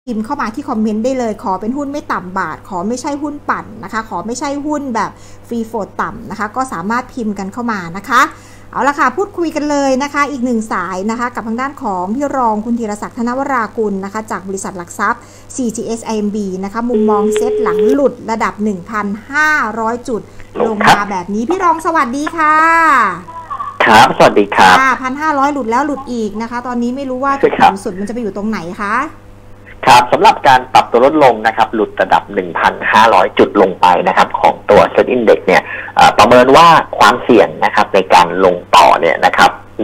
พิมพ์เข้ามาที่คอมเมนต์ได้เลยขอเป็นหุ้นไม่ต่ำบาทขอไม่ใช่หุ้นปั่นนะคะขอไม่ใช่หุ้นแบบฟรีโฟลดต่ำนะคะก็สามารถพิมพ์กันเข้ามานะคะเอาละค่ะพูดคุยกันเลยนะคะอีกหนึ่งสายนะคะกับทางด้านของพี่รองคุณธีรศักดิ์ธนวรากุลนะคะจากบริษัทหลักทรัพย์ CGS IMB นะคะมุมมองเซตหลังหลุดระดับ 1,500 จุดลงมาแบบนี้พี่รองสวัสดีค่ะครับสวัสดีครับ 1,500 หลุดแล้วหลุดอีกนะคะตอนนี้ไม่รู้ว่าจุดต่ำสุดมันจะไปอยู่ตรงไหนคะครับสำหรับการปรับตัวลดลงนะครับหลุดระดับ 1,500 จุดลงไปนะครับของตัว Set Index เนี่ยประเมินว่าความเสี่ยงนะครับในการลงต่อเนี่ยนะครับ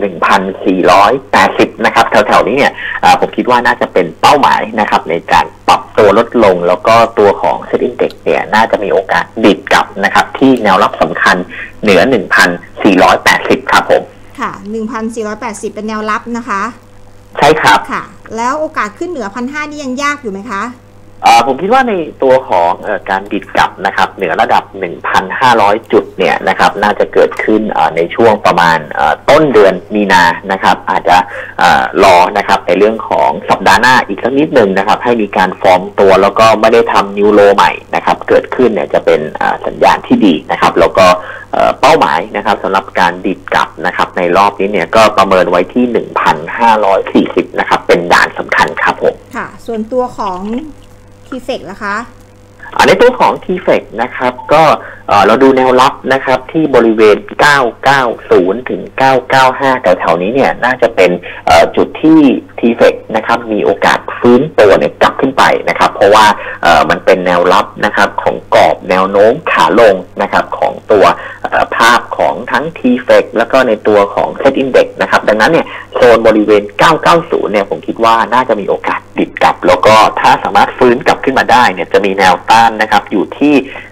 1,480 นะครับแถวๆนี้เนี่ยผมคิดว่าน่าจะเป็นเป้าหมายนะครับในการปรับตัวลดลงแล้วก็ตัวของ Set Index เนี่ยน่าจะมีโอกาสดิดกลับนะครับที่แนวรับสำคัญเหนือ 1,480 ครับผมค่ะ 1,480 เป็นแนวรับนะคะใช่ครับค่ะแล้วโอกาสขึ้นเหนือ 1,500 นี่ยังยากอยู่ไหมคะผมคิดว่าในตัวของการดิดกลับนะครับเหนือระดับ 1,500 จุดเนี่ยนะครับน่าจะเกิดขึ้นในช่วงประมาณต้นเดือนมีนานะครับอาจจะรอนะครับในเรื่องของสัปดาห์หน้าอีกสักนิดนึงนะครับให้มีการฟอร์มตัวแล้วก็ไม่ได้ทำนิวโลใหม่นะครับเกิดขึ้นเนี่ยจะเป็นสัญญาณที่ดีนะครับแล้วก็เป้าหมายนะครับสำหรับการดิดกลับนะครับในรอบนี้เนี่ยก็ประเมินไว้ที่ 1,540 นะครับเป็นด่านสำคัญครับผมค่ะส่วนตัวของT-Fex ล่ะคะในตัวของ T-Fex นะครับก็เราดูแนวรับนะครับที่บริเวณ 990 ถึง 995 แถวๆนี้เนี่ยน่าจะเป็นจุดที่ T-Fex นะครับมีโอกาสฟื้นตัวเนี่ยกลับขึ้นไปนะครับเพราะว่ามันเป็นแนวรับนะครับของกรอบแนวโน้มขาลงนะครับของตัวภาพของทั้ง T-Fex แล้วก็ในตัวของ Set Index นะครับดังนั้นเนี่ยโซนบริเวณ 990 เนี่ยผมคิดว่าน่าจะมีโอกาสดิดกลับแล้วก็ถ้าสามารถฟื้นกลับขึ้นมาได้เนี่ยจะมีแนวต้านนะครับอยู่ที่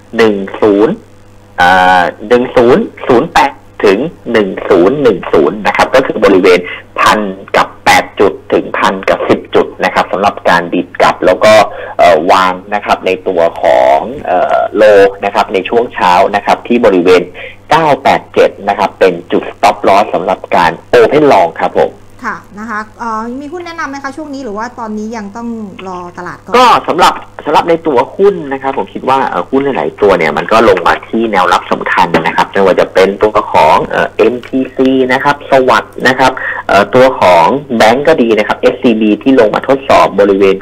1008 ถึง 1010 นะครับก็คือบริเวณ 1,000 กับ 8 จุดถึง 1,000 กับ 10 จุดนะครับสำหรับการดิดกลับแล้วก็วางนะครับในตัวของโลนะครับในช่วงเช้านะครับที่บริเวณ 987 นะครับเป็นจุด stop loss สำหรับการ open long ครับผมค่ะนะคะมีหุ้นแนะนำไหมคะช่วงนี้หรือว่าตอนนี้ยังต้องรอตลาดก่อนก็สำหรับในตัวหุ้นนะครับผมคิดว่าหุ้นหลายๆตัวเนี่ยมันก็ลงมาที่แนวรับสำคัญนะครับไม่ว่าจะเป็นตัวของMTC นะครับสวัสด์นะครับตัวของแบงก์ก็ดีนะครับ SCB ที่ลงมาทดสอบบริเวณ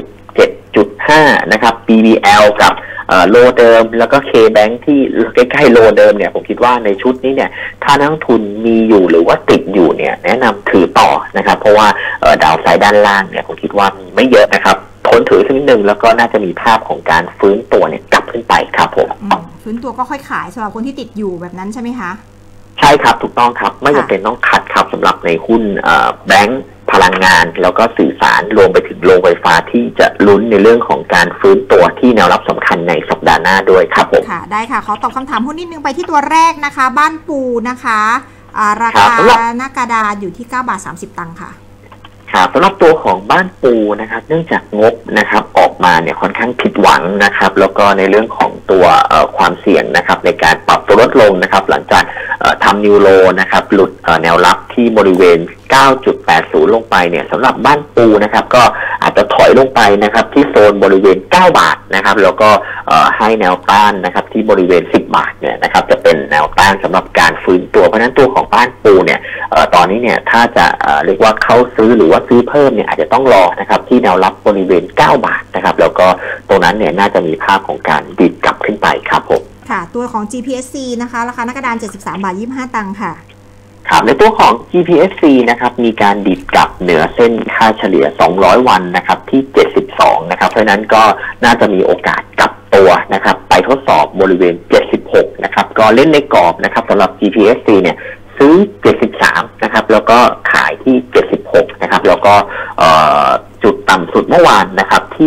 97.5 นะครับ BBL กับโลเดิมแล้วก็ K-Bank ที่ใกล้ๆโลเดิมเนี่ยผมคิดว่าในชุดนี้เนี่ยถ้านักลงทุนมีอยู่หรือว่าติดอยู่เนี่ยแนะนำถือต่อนะครับเพราะว่าดาวไซด์ด้านล่างเนี่ยผมคิดว่ามีไม่เยอะนะครับทนถือสักนิดนึงแล้วก็น่าจะมีภาพของการฟื้นตัวเนี่ยกลับขึ้นไปครับผมฟื้นตัวก็ค่อยขายสำหรับคนที่ติดอยู่แบบนั้นใช่ไหมคะใช่ครับถูกต้องครับไม่จำเป็นต้องคัดครับสำหรับในหุ้นแบงก์พลังงานแล้วก็สื่อสารรวมไปถึงโรงไฟฟ้าที่จะลุ้นในเรื่องของการฟื้นตัวที่แนวรับสำคัญในสัปดาห์หน้าด้วยครับผมค่ะได้ค่ะขอตอบคำถามหุ้นนิดนึงไปที่ตัวแรกนะคะบ้านปูนะคะราคาหน้ากระดานอยู่ที่9.30 ค่ะครับสำหรับตัวของบ้านปูนะครับเนื่องจากงบนะครับออกมาเนี่ยค่อนข้างผิดหวังนะครับแล้วก็ในเรื่องของตัวความเสี่ยงนะครับในการปรับตัวลดลงนะครับหลังจากทำนิวโลนะครับหลุดแนวรับที่บริเวณ 9.80 ลงไปเนี่ยสำหรับบ้านปูนะครับก็อาจจะถอยลงไปนะครับที่โซนบริเวณ9 บาทนะครับแล้วก็ให้แนวต้านนะครับที่บริเวณ10 บาทเนี่ยนะครับจะเป็นแนวต้านสำหรับการฟื้นตัวเพราะฉะนั้นตัวของบ้านปูเนี่ยตอนนี้เนี่ยถ้าจะเรียกว่าเข้าซื้อหรือว่าซื้อเพิ่มเนี่ยอาจจะต้องรอนะครับที่แนวรับบริเวณ9 บาทนะครับแล้วก็ตรงนั้นเนี่ยน่าจะมีภาพของการดิดกลับขึ้นไปครับผมค่ะตัวของ GPSC นะคะราคาหน้ากระดาน 73.25 ค่ะครับในตัวของ GPSC นะครับมีการดิดกลับเหนือเส้นค่าเฉลี่ย200วันนะครับที่72นะครับเพราะนั้นก็น่าจะมีโอกาสกลับตัวนะครับไปทดสอบบริเวณ76นะครับก็เล่นในกรอบนะครับสำหรับ GPSC เนี่ยซื้อ73นะครับแล้วก็ขายที่76นะครับแล้วก็จุดต่ำสุดเมื่อวานนะครับที่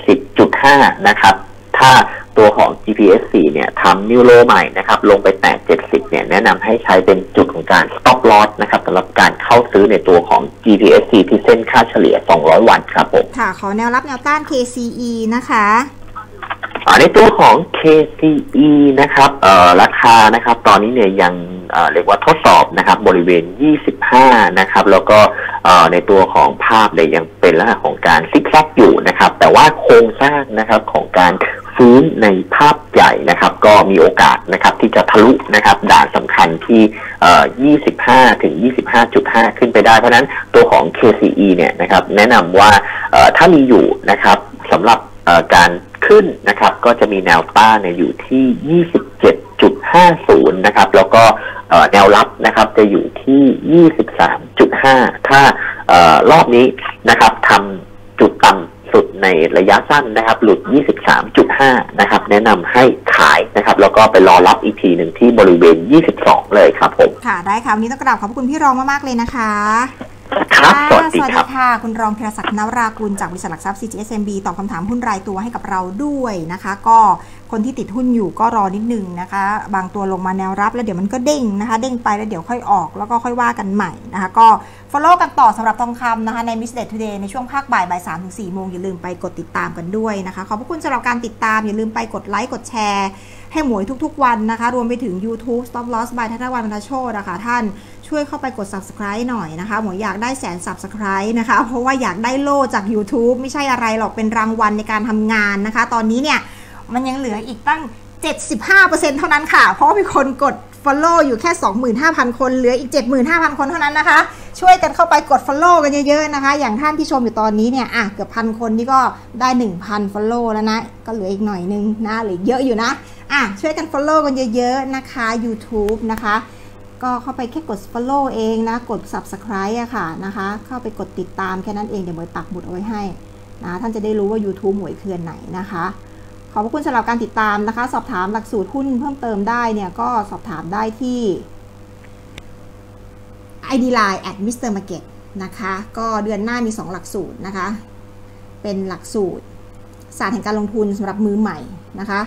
70.5 นะครับถ้าตัวของ GPSC เนี่ยทำนิวโลใหม่นะครับลงไปแตะ70เนี่ยแนะนำให้ใช้เป็นจุดของการ stop loss นะครับสำหรับการเข้าซื้อในตัวของ GPSC ที่เส้นค่าเฉลี่ย200วันครับผมค่ะขอแนวรับแนวต้าน KCE นะคะในตัวของ KCE นะครับราคานะครับตอนนี้เนี่ยยังเรียกว่าทดสอบนะครับบริเวณ25นะครับแล้วก็ในตัวของภาพเนี่ยยังเป็นลักษณะของการซิกแซกอยู่นะครับแต่ว่าโครงสร้างนะครับของการฟื้นในภาพใหญ่นะครับก็มีโอกาสนะครับที่จะทะลุนะครับด่านสำคัญที่25 ถึง 25.5 ขึ้นไปได้เพราะนั้นตัวของ KCE เนี่ยนะครับแนะนำว่าถ้ามีอยู่นะครับสำหรับการขึ้นนะครับก็จะมีแนวต้านอยู่ที่ 27.50 นะครับแล้วก็แนวรับนะครับจะอยู่ที่ 23.5 ถ้ารอบนี้นะครับทำจุดต่ำสุดในระยะสั้นนะครับหลุด 23.5 นะครับแนะนำให้ขายนะครับแล้วก็ไปรอรับอีกทีหนึ่งที่บริเวณ 22 เลยครับผมค่ะได้ค่ะวันนี้ต้องกราบขอบคุณพี่รองมากๆเลยนะคะครับสวัสดีค่ะคุณรองธีรศักดิ์นวรากุลจากบริษัทหลักทรัพย์ CGSMB ตอบคำถามหุ้นรายตัวให้กับเราด้วยนะคะก็คนที่ติดหุ้นอยู่ก็รอนิดนึงนะคะบางตัวลงมาแนวรับแล้วเดี๋ยวมันก็เด้งนะคะเด้งไปแล้วเดี๋ยวค่อยออกแล้วก็ค่อยว่ากันใหม่นะคะก็ follow กันต่อสำหรับทองคำนะคะใน Business Today ในช่วงภาคบ่าย 3 ถึง 4 โมงอย่าลืมไปกดติดตามกันด้วยนะคะขอบคุณสำหรับการติดตามอย่าลืมไปกดไลค์กดแชร์ให้หมวยทุกๆวันนะคะรวมไปถึง YouTube Stop Loss by ธนวัฒน์ วรรณโชตินะคะท่านช่วยเข้าไปกด Subscribe หน่อยนะคะหมวยอยากได้100,000 Subscribe นะคะเพราะว่าอยากได้โล่จาก YouTube ไม่ใช่อะไรหรอกเป็นรางวัลในการทำงานนะคะตอนนี้เนี่ยมันยังเหลืออีกตั้ง 75% เท่านั้นค่ะเพราะว่ามีคนกด follow อยู่แค่ 25,000 คนเหลืออีก 75,000 คนเท่านั้นนะคะช่วยกันเข้าไปกด follow กันเยอะๆนะคะอย่างท่านที่ชมอยู่ตอนนี้เนี่ยเกือบ1,000 คนนี่ก็ได้ 1,000 follow แล้วนะก็เหลืออีกหน่อยนึงนะเหลือเยอะอยู่นะช่วยกัน follow กันเยอะๆนะคะ YouTube นะคะก็เข้าไปแค่กด follow เองนะกด subscribe อะค่ะนะคะเข้าไปกดติดตามแค่นั้นเองเดี๋ยวหมวยปักหมุดเอาไว้ให้นะท่านจะได้รู้ว่า YouTube หมวยคืออันไหนนะคะขอบคุณสำหรับการติดตามนะคะสอบถามหลักสูตรหุ้นเพิ่มเติมได้เนี่ยก็สอบถามได้ที่ ID Line @Mr.Market นะคะก็เดือนหน้ามี2หลักสูตรนะคะเป็นหลักสูตรศาสตร์แห่งการลงทุนสำหรับมือใหม่นะคะ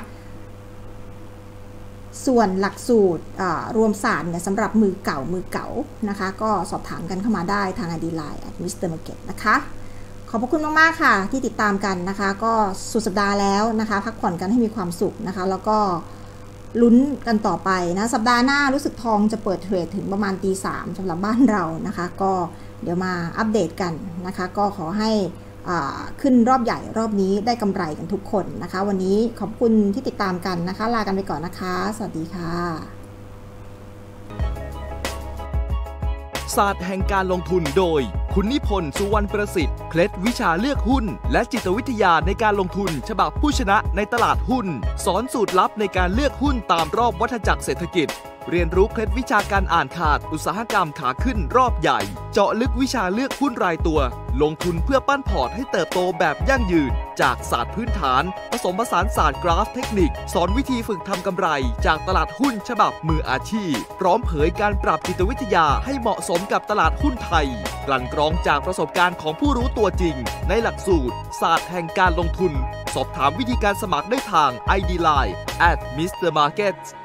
ส่วนหลักสูตรรวมศาสตร์เนี่ยสำหรับมือเก่านะคะก็สอบถามกันเข้ามาได้ทาง ID Line @Mr.Market นะคะขอบพระคุณมากๆค่ะที่ติดตามกันนะคะก็สุดสัปดาห์แล้วนะคะพักผ่อนกันให้มีความสุขนะคะแล้วก็ลุ้นกันต่อไปนะสัปดาห์หน้ารู้สึกทองจะเปิดเทรดถึงประมาณตี 3สำหรับบ้านเรานะคะก็เดี๋ยวมาอัปเดตกันนะคะก็ขอให้ขึ้นรอบใหญ่รอบนี้ได้กำไรกันทุกคนนะคะวันนี้ขอบคุณที่ติดตามกันนะคะลากันไปก่อนนะคะสวัสดีค่ะศาสตร์แห่งการลงทุนโดยคุณนิพนธ์ สุวรรณประสิทธิ์เคล็ดวิชาเลือกหุ้นและจิตวิทยาในการลงทุนฉบับผู้ชนะในตลาดหุ้นสอนสูตรลับในการเลือกหุ้นตามรอบวัฏจักรเศรษฐกิจเรียนรู้เคล็ดวิชาการอ่านขาดอุตสาหกรรมขาขึ้นรอบใหญ่เจาะลึกวิชาเลือกหุ้นรายตัวลงทุนเพื่อปั้นพอร์ตให้เติบโตแบบยั่งยืนจากศาสตร์พื้นฐานผสมผสานศาสตร์กราฟเทคนิคสอนวิธีฝึกทำกำไรจากตลาดหุ้นฉบับมืออาชีพพร้อมเผยการปรับจิตวิทยาให้เหมาะสมกับตลาดหุ้นไทยกลั่นกรองจากประสบการณ์ของผู้รู้ตัวจริงในหลักสูตรศาสตร์แห่งการลงทุนสอบถามวิธีการสมัครได้ทาง ID Line @Mr.Market